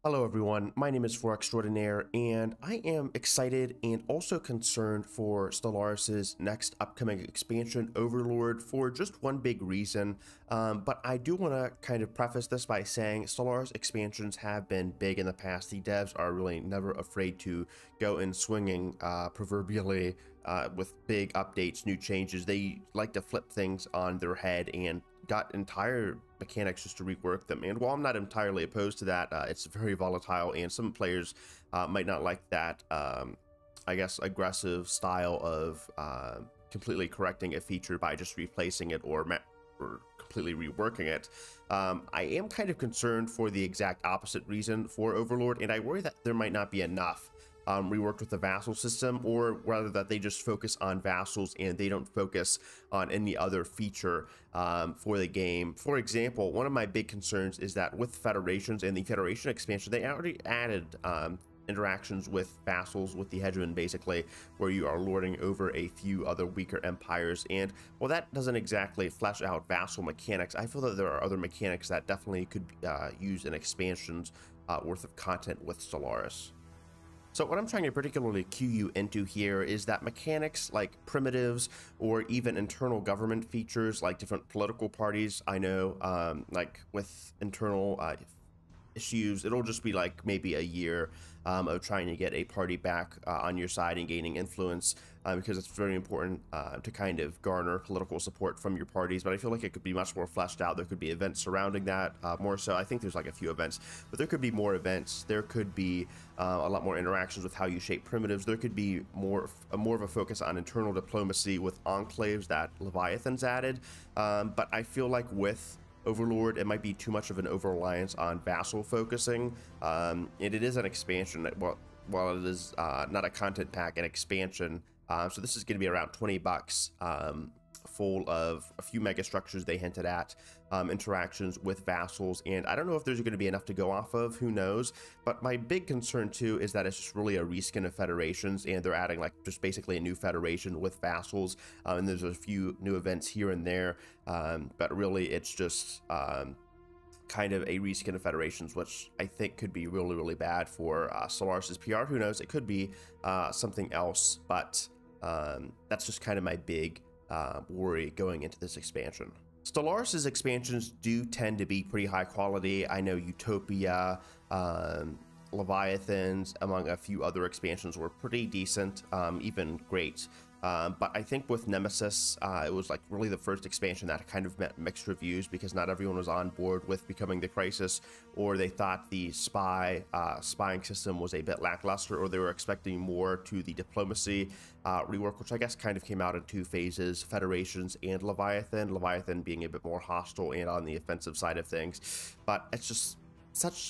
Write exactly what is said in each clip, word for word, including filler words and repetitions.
Hello everyone, my name is four Extraordinaire, and I am excited and also concerned for Stellaris' next upcoming expansion, Overlord, for just one big reason. Um, but I do want to kind of preface this by saying Stellaris expansions have been big in the past. The devs are really never afraid to go in swinging, uh, proverbially, uh, with big updates, new changes. They like to flip things on their head and got entire mechanics just to rework them. And while I'm not entirely opposed to that, uh, it's very volatile, and some players uh, might not like that, um, I guess, aggressive style of uh, completely correcting a feature by just replacing it or, or completely reworking it. Um, I am kind of concerned for the exact opposite reason for Overlord, and I worry that there might not be enough Um, reworked with the vassal system, or rather that they just focus on vassals and they don't focus on any other feature um, for the game. For example, one of my big concerns is that with federations and the Federation expansion, they already added um, interactions with vassals, with the hegemon, basically, where you are lording over a few other weaker empires. And while that doesn't exactly flesh out vassal mechanics, I feel that there are other mechanics that definitely could uh, use an expansion's uh, worth of content with Stellaris. So what I'm trying to particularly cue you into here is that mechanics like primitives or even internal government features like different political parties, I know, um, like with internal uh, issues, it'll just be like maybe a year um, of trying to get a party back uh, on your side and gaining influence, uh, because it's very important uh, to kind of garner political support from your parties. But I feel like it could be much more fleshed out. There could be events surrounding that uh, more so. I think there's like a few events, but there could be more events. There could be uh, a lot more interactions with how you shape primitives. There could be more a more of a focus on internal diplomacy with enclaves that Leviathan's added. Um, but I feel like with Overlord, it might be too much of an over-reliance on vassal focusing, um, and it is an expansion. That, well, while it is uh, not a content pack, an expansion, uh, so this is going to be around twenty bucks, um, full of a few mega structures they hinted at, um, interactions with vassals, and I don't know if there's going to be enough to go off of, who knows. But my big concern too is that it's just really a reskin of federations, and they're adding like just basically a new federation with vassals, um, and there's a few new events here and there, um, but really it's just um, kind of a reskin of federations, which I think could be really, really bad for uh, Stellaris' P R. Who knows? It could be uh, something else, but um, that's just kind of my big uh, worry going into this expansion. Stellaris' expansions do tend to be pretty high quality. I know Utopia, um, Leviathans, among a few other expansions, were pretty decent, um, even great. Um, but I think with Nemesis, uh, it was like really the first expansion that kind of met mixed reviews, because not everyone was on board with becoming the Crisis, or they thought the spy uh, spying system was a bit lackluster, or they were expecting more to the diplomacy uh, rework, which I guess kind of came out in two phases: Federations and Leviathan. Leviathan being a bit more hostile and on the offensive side of things. But it's just such,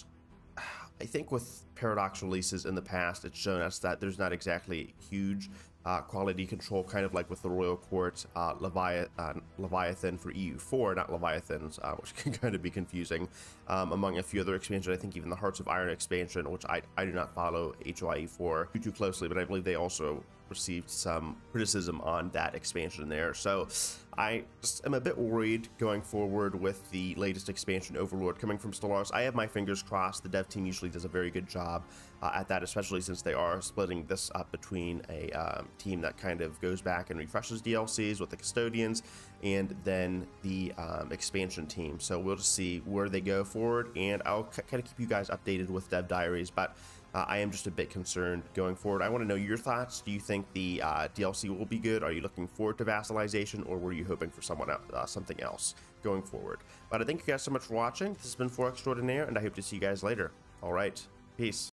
I think with Paradox releases in the past, it's shown us that there's not exactly huge uh, quality control, kind of like with the Royal Court, uh, Levi uh, Leviathan for E U four, not Leviathans, uh, which can kind of be confusing, um, among a few other expansions. I think even the Hearts of Iron expansion, which I, I do not follow H O I E four too, too closely, but I believe they also received some criticism on that expansion there. So I just am a bit worried going forward with the latest expansion, Overlord, coming from Stellaris. I have my fingers crossed. The dev team usually does a very good job uh, at that, especially since they are splitting this up between a um, team that kind of goes back and refreshes D L Cs with the Custodians, and then the um, expansion team. So we'll just see where they go forward, and I'll kind of keep you guys updated with dev diaries. But Uh, I am just a bit concerned going forward. I want to know your thoughts. Do you think the uh, D L C will be good? Are you looking forward to vassalization, or were you hoping for someone else, uh, something else going forward? But I thank you guys so much for watching. This has been four Extraordinaire, and I hope to see you guys later. All right, peace.